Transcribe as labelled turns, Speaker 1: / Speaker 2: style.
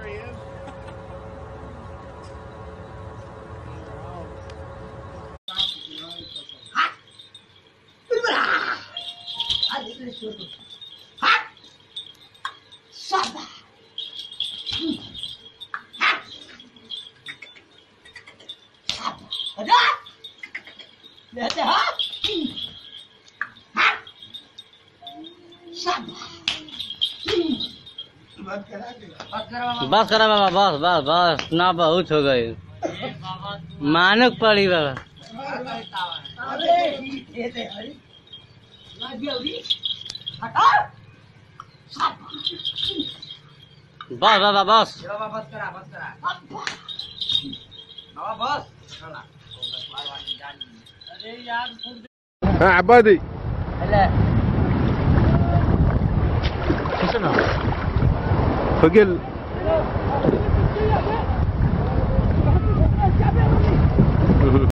Speaker 1: बस करा बाबा, बस बस बस ना, बहुत हो गई। मानुक पड़ी बाबा। बस बाबा बस।
Speaker 2: ها عبادي
Speaker 1: هلا
Speaker 2: فقل